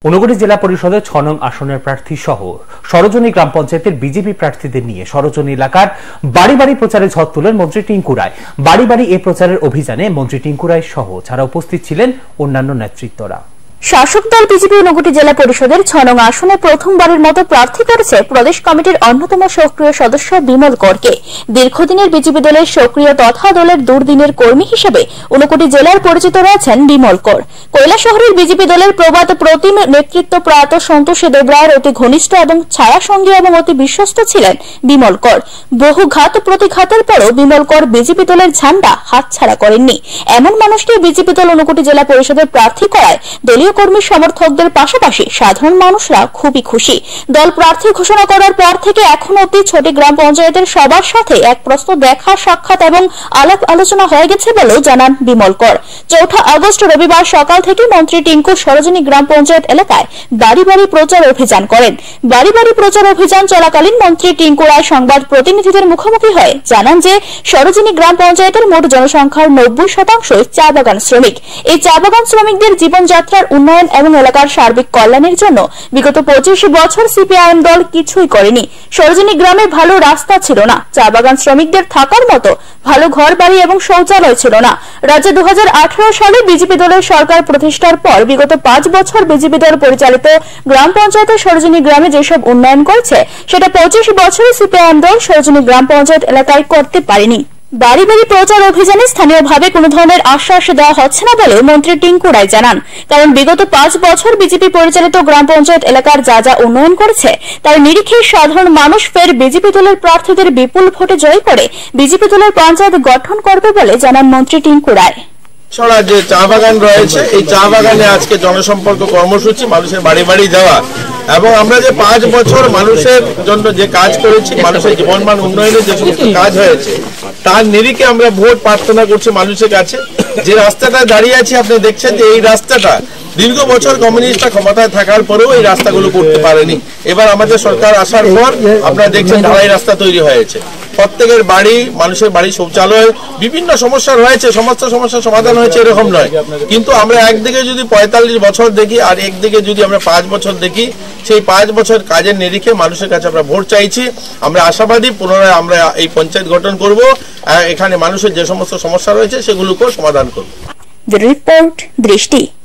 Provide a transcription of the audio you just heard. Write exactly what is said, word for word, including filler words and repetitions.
ঊনকোটি জেলা পরিষদের ছ নং আসনের প্রার্থী সহ সরোজনী গ্রাম পঞ্চায়েতের বিজেপি প্রার্থীদের নিয়ে সরোজনী এলাকার বাড়ি বাড়ি প্রচারে ঝড় তুলেন মন্ত্রী টিঙ্কু রায়। বাড়ি বাড়ি এই প্রচারের অভিযানে মন্ত্রী টিঙ্কু রায় সহ যারা উপস্থিত ছিলেন অন্যান্য নেতৃত্বরা। শাসক দল বিজেপি ঊনকোটি জেলা পরিষদের ছ নং আসনে প্রথমবারের মতো প্রার্থী করেছে প্রদেশ কমিটির অন্যতম সক্রিয় সদস্য বিমল করকে। দীর্ঘদিনের বিজেপি দলের সক্রিয় তথা দলের দুর্দিনের কর্মী হিসেবে ঊনকোটি জেলার পরিচিত রয়েছেন বিমল কর। কৈলাসহরের বিজেপি দলের প্রবাদ প্রতিম নেতৃত্ব প্রয়াত সন্তোষী দেবরায়ের অতি ঘনিষ্ঠ এবং ছায়া সঙ্গী এবং অতি বিশ্বস্ত ছিলেন বিমল কর। বহু ঘাত প্রতিঘাতের পরও বিমল কর বিজেপি দলের ঝান্ডা হাতছাড়া করেননি। এমন মানুষকে বিজেপি দল ঊনকোটি জেলা পরিষদের প্রার্থী করায় দলীয় কর্মী সমর্থকদের পাশাপাশি সাধারণ মানুষরা খুবই খুশি। দল প্রার্থী ঘোষণা করার পর থেকে এখন অব্দি ছোটি গ্রাম পঞ্চায়েতের সবার সাথে এক প্রশ্ন দেখা সাক্ষাৎ এবং আলাপ আলোচনা হয়ে গেছে বলেও জানান বিমল কর। চৌঠা আগস্ট রবিবার সকাল থেকে মন্ত্রী টিঙ্কু সরোজনী গ্রাম পঞ্চায়েত এলাকায় বাড়ি বাড়ি প্রচার অভিযান করেন। বাড়ি বাড়ি প্রচার অভিযান চলাকালীন মন্ত্রী টিঙ্কু রায় সংবাদ প্রতিনিধিদের মুখোমুখি হয়ে জানান যে সরোজনী গ্রাম পঞ্চায়েতের মোট জনসংখ্যার নব্বই শতাংশই চা বাগান শ্রমিক। এই চা বাগান শ্রমিকদের জীবনযাত্রার উন্নয়ন এবং এলাকার সার্বিক কল্যাণের জন্য বিগত পঁচিশ বছর সিপিআইএম দল কিছুই করেনি। সরোজনী গ্রামে ভালো রাস্তা ছিল না, চা বাগান শ্রমিকদের থাকার মতো ভালো ঘর বাড়ি এবং শৌচালয় ছিল না। রাজ্যে দু হাজার আঠারো সালে বিজেপি দলের সরকার প্রতিষ্ঠার পর বিগত পাঁচ বছর বিজেপি দল পরিচালিত গ্রাম পঞ্চায়েতের সরোজনী গ্রামে যেসব উন্নয়ন করেছে সেটা পঁচিশ বছরে সিপিআইএম দল সরোজনী গ্রাম পঞ্চায়েত এলাকায় করতে পারেনি। বাড়ি বাড়ি প্রচার অভিযানে স্থানীয়ভাবে কোন ধরনের আশ্বাস দেওয়া হচ্ছে না বলে মন্ত্রী টিঙ্কু রায় জানান। কারণ বিগত পাঁচ বছর বিজেপি পরিচালিত গ্রাম পঞ্চায়েত এলাকার যা যা উন্নয়ন করেছে তার নিরিখে সাধারণ মানুষ ফের বিজেপি দলের প্রার্থীদের বিপুল ভোটে জয় করে বিজেপি দলের পঞ্চায়েত গঠন করবে বলে জানান মন্ত্রী টিঙ্কু রায়। ছড়া যে চা বাগান রয়েছে এই চা বাগানে আজকে জনসম্পর্ক কর্মসূচি, মানুষের বাড়ি বাড়ি যাওয়া এবং আমরা যে পাঁচ বছর মানুষের জন্য যে কাজ করেছি, মানুষের জীবনমান উন্নয়নের যে সমস্ত কাজ হয়েছে তার নিরিখে আমরা ভোট প্রার্থনা করছি মানুষের কাছে। যে রাস্তাটা দাঁড়িয়ে আছি আপনি দেখছেন যে এই রাস্তাটা দীর্ঘ বছর কমিউনিস্টরা ক্ষমতায় থাকার পরেও এই রাস্তাগুলো করতে পারেনি। এবার আমাদের সরকার আসার পর আপনারা দেখছেন ঢালাই রাস্তা তৈরি হয়েছে। প্রত্যেকের বাড়ি, মানুষের বাড়ি শৌচালয়, বিভিন্ন সমস্যা রয়েছে, সমস্ত সমস্যার সমাধান হয়েছে এরকম নয়। কিন্তু আমরা একদিকে যদি পঁয়তাল্লিশ বছর দেখি আর একদিকে যদি আমরা পাঁচ বছর দেখি, সেই পাঁচ বছর কাজের নিরিখে মানুষের কাছে আমরা ভোট চাইছি। আমরা আশাবাদী পুনরায় আমরা এই পঞ্চায়েত গঠন করব, এখানে মানুষের যে সমস্ত সমস্যা রয়েছে সেগুলোকেও সমাধান করব। রিপোর্ট দৃষ্টি।